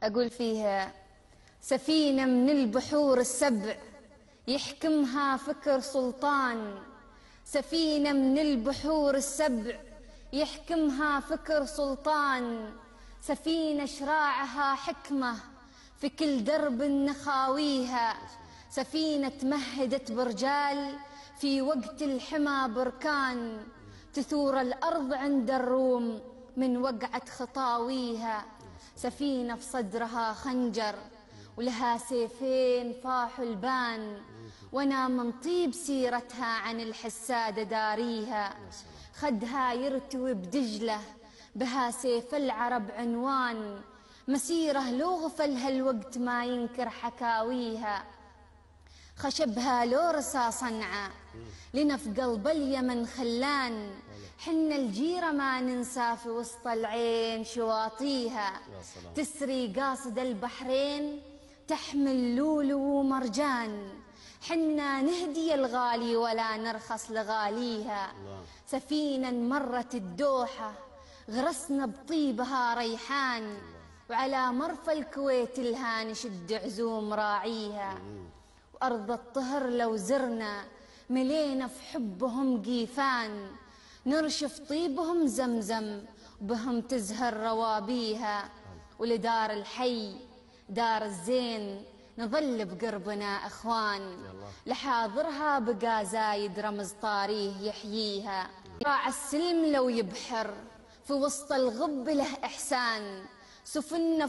أقول فيها: سفينة من البحور السبع يحكمها فكر سلطان، سفينة من البحور السبع يحكمها فكر سلطان، سفينة شراعها حكمة في كل درب نخاويها، سفينة تمهدت برجال في وقت الحمى بركان، تثور الأرض عند الروم من وقعة خطاويها، سفينة في صدرها خنجر ولها سيفين فاحوا البان، وانا من طيب سيرتها عن الحسادة داريها، خدها يرتوي بدجلة بها سيف العرب عنوان، مسيره لو غفلها الوقت ما ينكر حكاويها، خشبها لو رسا صنعة لنف قلب اليمن خلان، حنا الجيرة ما ننسى في وسط العين شواطيها، تسري قاصد البحرين تحمل لولو ومرجان، حنا نهدي الغالي ولا نرخص لغاليها، سفينة مرت الدوحة غرسنا بطيبها ريحان، وعلى مرفى الكويت لها نشد عزوم راعيها، وأرض الطهر لو زرنا ملينا في حبهم قيفان، نرشف طيبهم زمزم بهم تزهر روابيها، ولدار الحي دار الزين نظل بقربنا أخوان، لحاضرها بقى زايد رمز طاريه يحييها، راع السلم لو يبحر في وسط الغب له إحسان، سفنة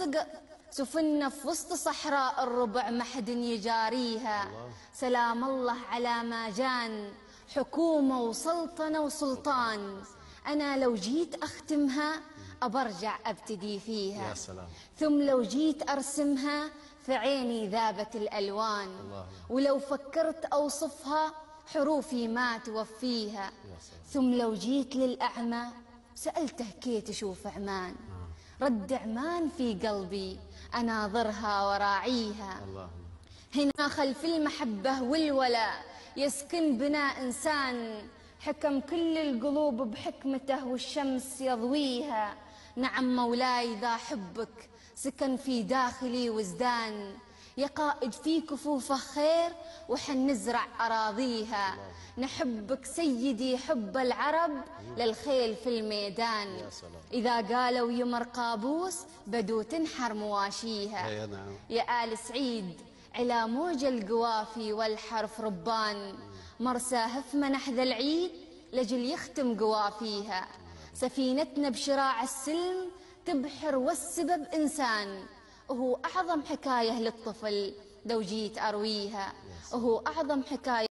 في وسط صحراء الربع ما حد يجاريها، سلام الله على ما جان حكومة وسلطنة وسلطان، أنا لو جيت أختمها أبرجع أبتدي فيها، ثم لو جيت أرسمها في عيني ذابت الألوان، ولو فكرت أوصفها حروفي ما توفيها، ثم لو جيت للأعمى سألته كي تشوف عمان، رد عمان في قلبي أناظرها وراعيها، هنا خلف المحبة والولاء يسكن بنا إنسان، حكم كل القلوب بحكمته والشمس يضويها، نعم مولاي ذا حبك سكن في داخلي وزدان، يا قائد في كفوفه خير وحن نزرع أراضيها، نحبك سيدي حب العرب للخيل في الميدان، إذا قالوا يمر قابوس بدو تنحر مواشيها، يا آل سعيد على موج القوافي والحرف ربان، مرساه في منح ذا العيد لجل يختم قوافيها، سفينتنا بشراع السلم تبحر والسبب إنسان، وهو أعظم حكاية للطفل لو جيت أرويها، وهو أعظم حكاية